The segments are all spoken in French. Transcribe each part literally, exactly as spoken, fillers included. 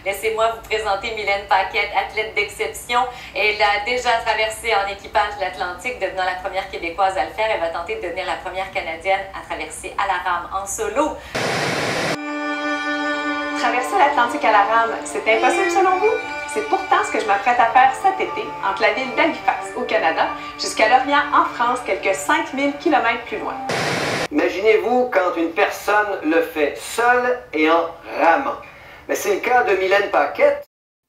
Laissez-moi vous présenter Mylène Paquette, athlète d'exception. Elle a déjà traversé en équipage l'Atlantique, devenant la première Québécoise à le faire. Elle va tenter de devenir la première Canadienne à traverser à la rame en solo. Traverser l'Atlantique à la rame, c'est impossible selon vous? C'est pourtant ce que je m'apprête à faire cet été entre la ville d'Halifax au Canada jusqu'à Lorient en France, quelques cinq mille kilomètres plus loin. Imaginez-vous quand une personne le fait seule et en ramant. Mais c'est le cas de Mylène Paquette.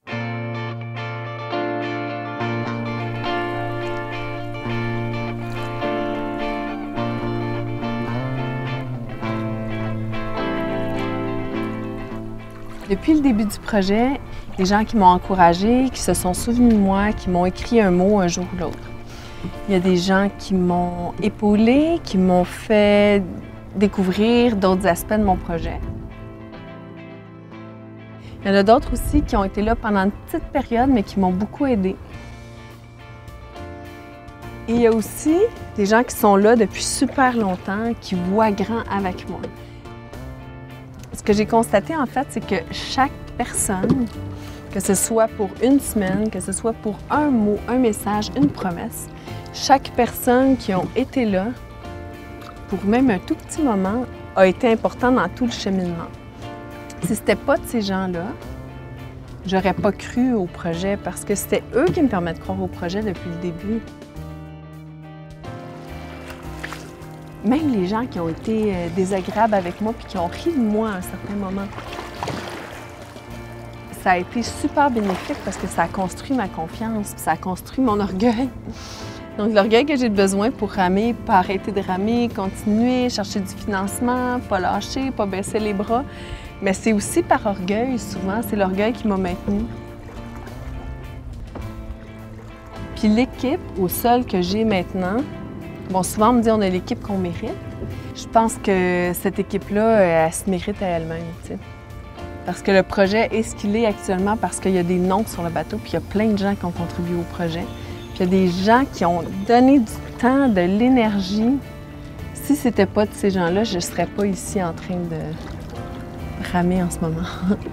Depuis le début du projet, des gens qui m'ont encouragée, qui se sont souvenus de moi, qui m'ont écrit un mot un jour ou l'autre. Il y a des gens qui m'ont épaulée, qui m'ont fait découvrir d'autres aspects de mon projet. Il y en a d'autres aussi qui ont été là pendant une petite période, mais qui m'ont beaucoup aidée. Et il y a aussi des gens qui sont là depuis super longtemps, qui voient grand avec moi. Ce que j'ai constaté, en fait, c'est que chaque personne, que ce soit pour une semaine, que ce soit pour un mot, un message, une promesse, chaque personne qui a été là, pour même un tout petit moment, a été important dans tout le cheminement. Si ce n'était pas de ces gens-là, j'aurais pas cru au projet parce que c'était eux qui me permettent de croire au projet depuis le début. Même les gens qui ont été désagréables avec moi puis qui ont ri de moi à un certain moment. Ça a été super bénéfique parce que ça a construit ma confiance, puis ça a construit mon orgueil. Donc l'orgueil que j'ai besoin pour ramer, pas arrêter de ramer, continuer, chercher du financement, pas lâcher, pas baisser les bras. Mais c'est aussi par orgueil, souvent, c'est l'orgueil qui m'a maintenue. Puis l'équipe au sol que j'ai maintenant, bon, souvent on me dit on a l'équipe qu'on mérite. Je pense que cette équipe-là, elle se mérite à elle-même, tu sais. Parce que le projet est ce qu'il est actuellement parce qu'il y a des noms sur le bateau, puis il y a plein de gens qui ont contribué au projet. Puis il y a des gens qui ont donné du temps, de l'énergie. Si c'était pas de ces gens-là, je ne serais pas ici en train de ramer en ce moment.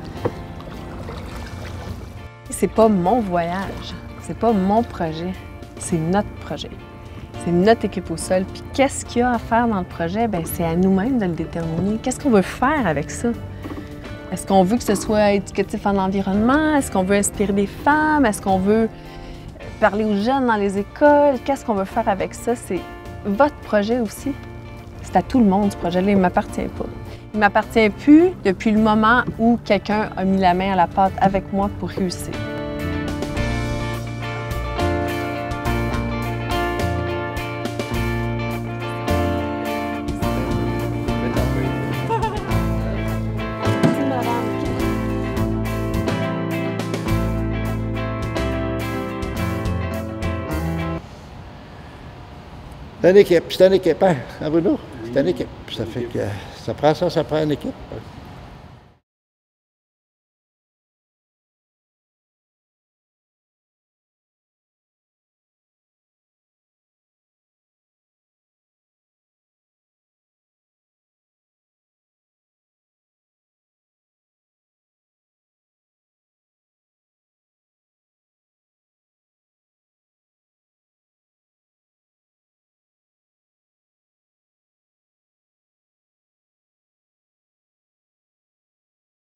C'est pas mon voyage, c'est pas mon projet, c'est notre projet. C'est notre équipe au sol. Puis qu'est-ce qu'il y a à faire dans le projet? Bien, c'est à nous-mêmes de le déterminer. Qu'est-ce qu'on veut faire avec ça? Est-ce qu'on veut que ce soit éducatif en environnement? Est-ce qu'on veut inspirer des femmes? Est-ce qu'on veut parler aux jeunes dans les écoles? Qu'est-ce qu'on veut faire avec ça? C'est votre projet aussi. C'est à tout le monde, ce projet-là. Il ne m'appartient pas. Il ne m'appartient plus depuis le moment où quelqu'un a mis la main à la pâte avec moi pour réussir. C'est une équipe, c'est une équipe, hein, Bruno? C'est une équipe. Ça fait que ça prend ça, ça prend une équipe.